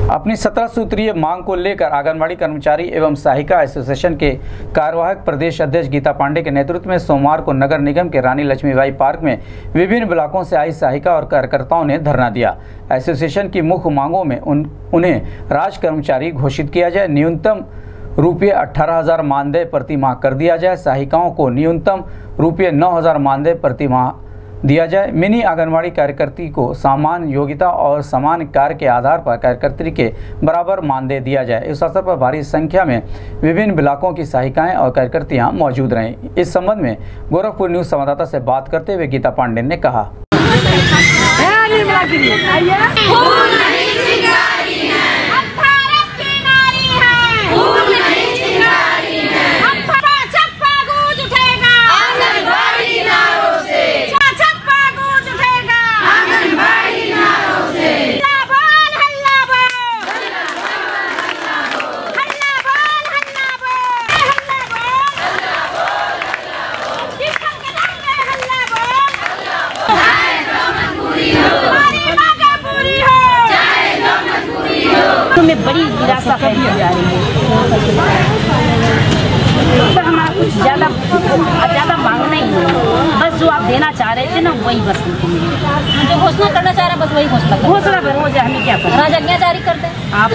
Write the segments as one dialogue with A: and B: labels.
A: अपनी 17 सूत्रीय मांग को लेकर आंगनबाड़ी कर्मचारी एवं सहायिका एसोसिएशन के कार्यवाहक प्रदेश अध्यक्ष गीता पांडे के नेतृत्व में सोमवार को नगर निगम के रानी लक्ष्मीबाई पार्क में विभिन्न ब्लॉकों से आई सहायिका और कार्यकर्ताओं ने धरना दिया। एसोसिएशन की मुख्य मांगों में उन्हें राज्य कर्मचारी घोषित किया जाए, न्यूनतम रुपये 18,000 मानदेय प्रति माह कर दिया जाए, सहायिकाओं को न्यूनतम रुपये 9,000 मानदेय प्रति माह दिया जाए, मिनी आंगनबाड़ी कार्यकर्ती को समान योग्यता और समान कार्य के आधार पर कार्यकर्ती के बराबर मानदेय दिया जाए। इस अवसर पर भारी संख्या में विभिन्न ब्लॉकों की सहायिकाएं और कार्यकर्तियां मौजूद रहीं। इस संबंध में गोरखपुर न्यूज संवाददाता से बात करते हुए गीता पांडे ने कहा,
B: में बड़ी निराशा फैली जा रही है। सर हमारा कुछ ज़्यादा मांगना ही नहीं, बस जो आप देना चाह रहे थे ना वही बस जो घोषणा करना चाह रहे हैं बस वही घोषणा करो। हो जाए हमें क्या करना, राजज्ञा जारी कर दें आप।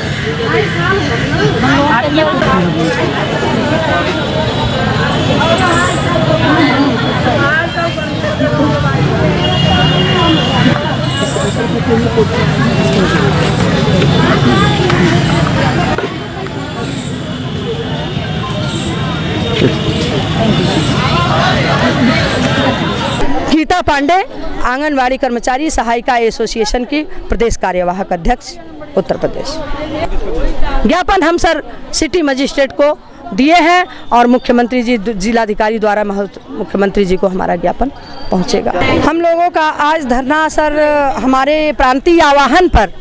C: गीता पांडे, आंगनवाड़ी कर्मचारी सहायिका एसोसिएशन की प्रदेश कार्यवाहक अध्यक्ष उत्तर प्रदेश। ज्ञापन हम सर सिटी मजिस्ट्रेट को दिए हैं और मुख्यमंत्री जी, जिलाधिकारी द्वारा मुख्यमंत्री जी को हमारा ज्ञापन पहुंचेगा। हम लोगों का आज धरना सर हमारे प्रांतीय आह्वान पर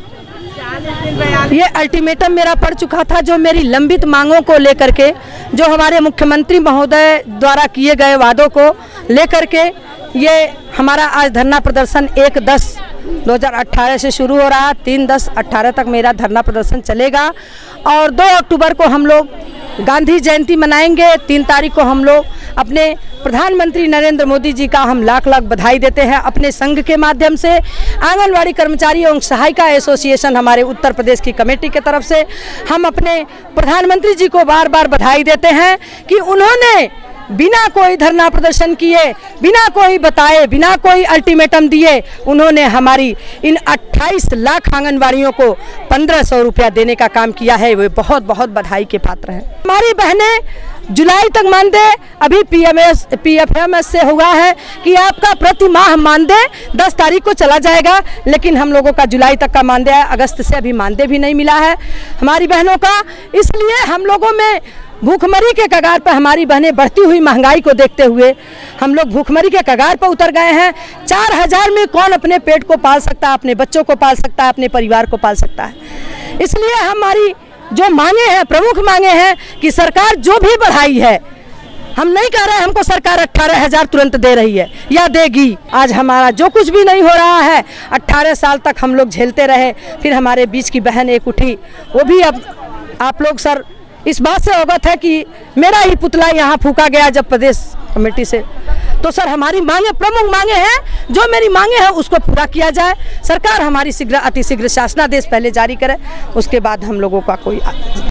C: ये अल्टीमेटम मेरा पड़ चुका था, जो मेरी लंबित मांगों को लेकर के, जो हमारे मुख्यमंत्री महोदय द्वारा किए गए वादों को लेकर के ये हमारा आज धरना प्रदर्शन 1/10/2018 से शुरू हो रहा, 3/10/18 तक मेरा धरना प्रदर्शन चलेगा और 2 अक्टूबर को हम लोग गांधी जयंती मनाएंगे। 3 तारीख को हम लोग अपने प्रधानमंत्री नरेंद्र मोदी जी का हम लाख बधाई देते हैं। अपने संघ के माध्यम से आंगनवाड़ी कर्मचारी एवं सहायिका एसोसिएशन हमारे उत्तर प्रदेश की कमेटी के तरफ से हम अपने प्रधानमंत्री जी को बार बार बधाई देते हैं कि उन्होंने बिना कोई धरना प्रदर्शन किए, बिना कोई बताए, बिना कोई अल्टीमेटम दिए, उन्होंने हमारी इन 28 लाख आंगनवाड़ियों को 1,500 रुपया देने का काम किया है। वे बहुत बहुत बधाई के पात्र हैं। हमारी बहनें जुलाई तक मानदेय अभी पीएफएमएस से हुआ है कि आपका प्रति माह मानदेय 10 तारीख को चला जाएगा, लेकिन हम लोगों का जुलाई तक का मानदेय है, अगस्त से अभी मानदेय भी नहीं मिला है हमारी बहनों का। इसलिए हम लोगों में भूखमरी के कगार पर, हमारी बहनें बढ़ती हुई महंगाई को देखते हुए हम लोग भूखमरी के कगार पर उतर गए हैं। 4,000 में कौन अपने पेट को पाल सकता है, अपने बच्चों को पाल सकता है, अपने परिवार को पाल सकता है। इसलिए हमारी जो मांगे हैं, प्रमुख मांगे हैं कि सरकार जो भी बढ़ाई है, हम नहीं कह रहे हैं हमको सरकार 18,000 तुरंत दे रही है या देगी। आज हमारा जो कुछ भी नहीं हो रहा है, 18 साल तक हम लोग झेलते रहे, फिर हमारे बीच की बहन एक उठी, वो भी अब आप लोग सर इस बात से अवगत है कि मेरा ही पुतला यहाँ फूका गया जब प्रदेश कमेटी से। तो सर हमारी मांगे, प्रमुख मांगे हैं, जो मेरी मांगे हैं उसको पूरा किया जाए। सरकार हमारी अतिशीघ्र शासनादेश पहले जारी करे, उसके बाद हम लोगों का कोई